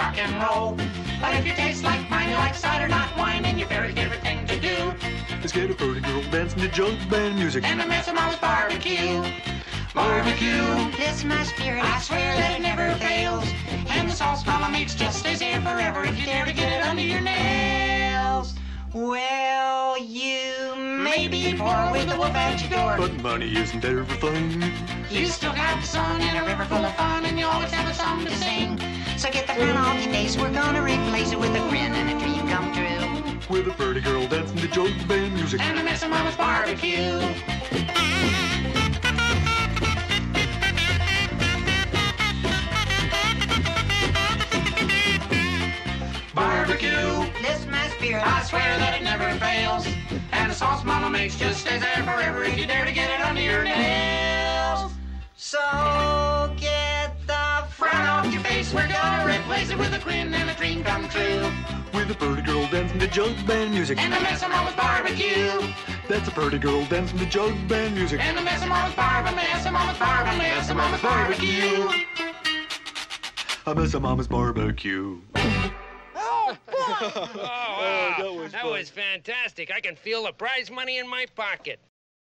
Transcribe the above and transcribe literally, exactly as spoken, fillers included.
rock and roll. But if you taste like mine, you like cider, not wine, and your very favorite thing to do is get a pretty girl dancing to jug band music and a mess of mama's barbecue. Barbecue, Bless my spirit, I swear that it never fails. And the sauce mama makes just stays there forever if you dare to get it under your nails. well, you may Maybe poor with the wolf at your door, but money isn't everything. you still got the sun and a river full of fun, and you always have a song to sing. So get the frown off your face, we're gonna replace it with a grin and a dream come true. With a pretty girl dancing to jug band music And a mess of mama's barbecue. Barbecue, Bless my spirit, I swear that it never fails. And the sauce mama makes just stays there forever if you dare to get it under your nails. so get the Frown off your face, we're gonna replace it with a grin and a dream come true. with a pretty girl dancing to jug band music. And a mess of mama's barbecue. That's a pretty girl dancing to jug band music. And a mess of mama's barbecue, mess of mama's barbecue, mess of mama's barbecue. I miss a mama's barbecue. Oh, wow. that was that fun. was fantastic. I can feel the prize money in my pocket.